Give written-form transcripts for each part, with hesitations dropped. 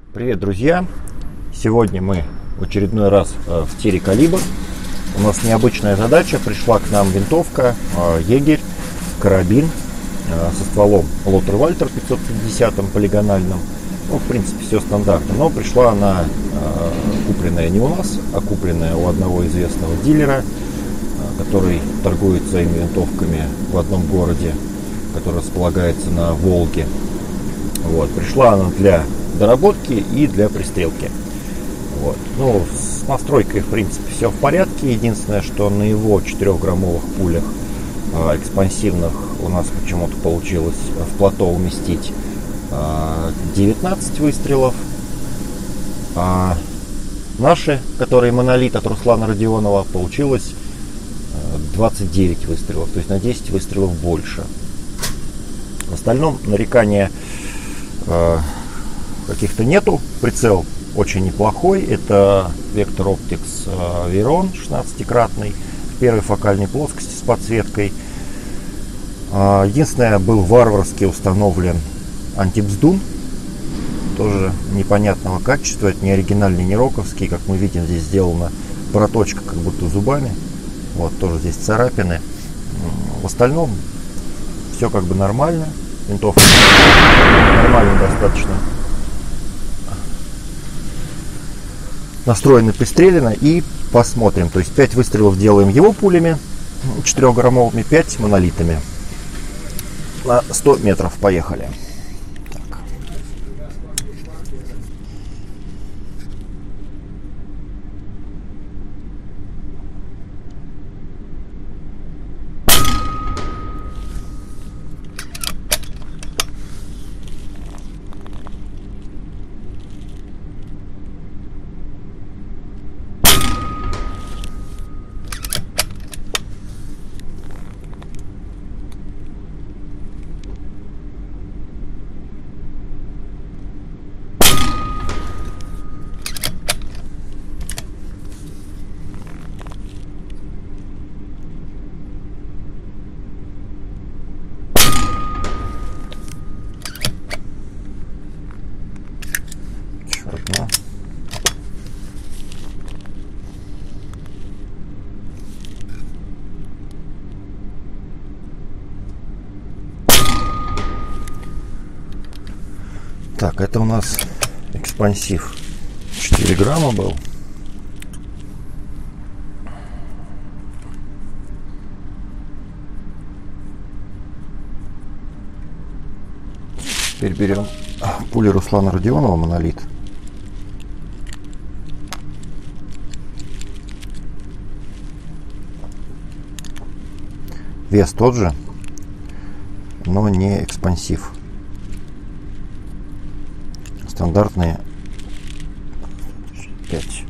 Привет, друзья! Сегодня мы в очередной раз в тире «Калибр». У нас необычная задача. Пришла к нам винтовка Егерь, карабин со стволом Лоттер Вальтер 550 полигональным. Ну, в принципе, все стандартно. Но пришла она купленная не у нас, а купленная у одного известного дилера, который торгует своими винтовками в одном городе, который располагается на Волге. Вот. Пришла она для доработки и для пристрелки. Вот. Ну, с настройкой, в принципе, все в порядке. Единственное, что на его 4-граммовых пулях экспансивных у нас почему-то получилось в плато уместить 19 выстрелов. А наши, которые монолит от Руслана Родионова, получилось 29 выстрелов. То есть на 10 выстрелов больше. В остальном нарекания каких-то нету. Прицел очень неплохой. Это Vector Optics Veyron 16-кратный в первой фокальной плоскости с подсветкой. Единственное, был варварски установлен антибздун. Тоже непонятного качества. Это не оригинальный, не роковский. Как мы видим, здесь сделана проточка как будто зубами. Вот тоже здесь царапины. В остальном все как бы нормально. Винтовка нормально достаточно настроена, пристрелена, и посмотрим. То есть 5 выстрелов делаем его пулями 4-граммовыми, 5 монолитами. На 100 метров поехали. Так. Так, это у нас экспансив 4 грамма был. Теперь берем пули Руслана Родионова монолит. Вес тот же, но не экспансив. Стандартные 5.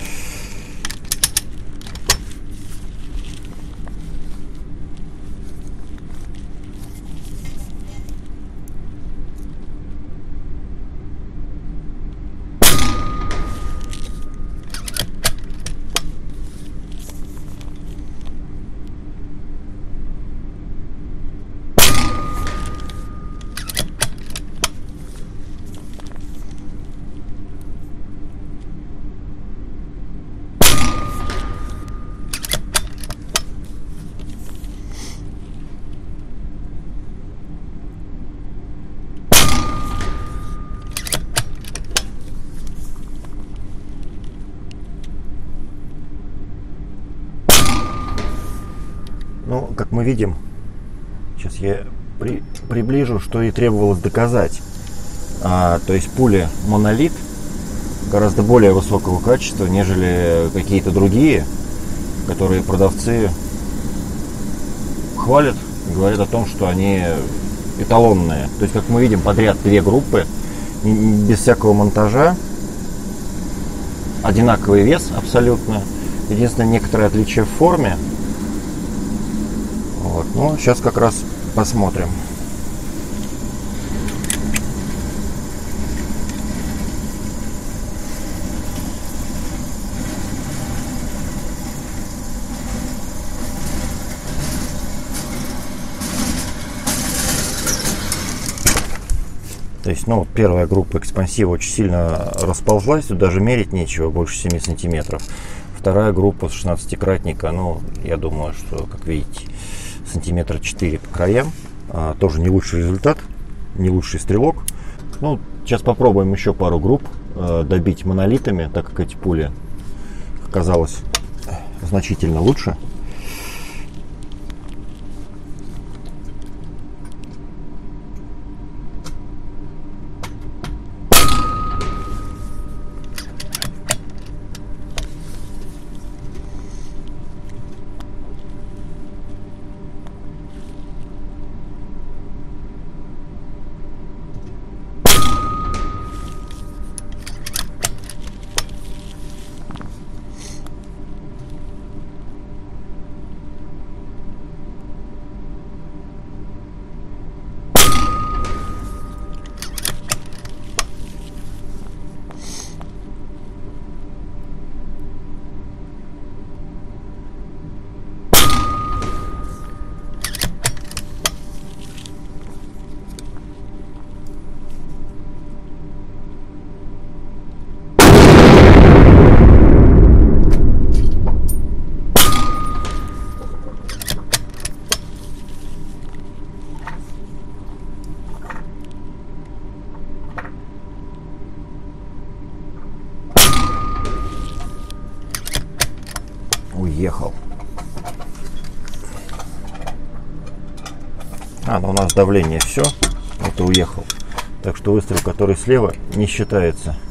Ну, как мы видим, сейчас я приближу, что и требовалось доказать. То есть пули монолит гораздо более высокого качества, нежели какие-то другие, которые продавцы хвалят и говорят о том, что они эталонные. То есть, как мы видим, подряд 2 группы, без всякого монтажа, одинаковый вес абсолютно. Единственное, некоторые отличия в форме. Вот. Ну, сейчас как раз посмотрим. То есть, ну, первая группа экспансива очень сильно расползлась, тут даже мерить нечего, больше 7 сантиметров. Вторая группа с 16-кратника, ну, я думаю, что, как видите, сантиметра 4 по краям. Тоже не лучший результат, не лучший стрелок. Ну, сейчас попробуем еще пару групп добить монолитами, так как эти пули оказалось значительно лучше. Уехал. Ну у нас давление все, это уехал. Так что выстрел, который слева, не считается.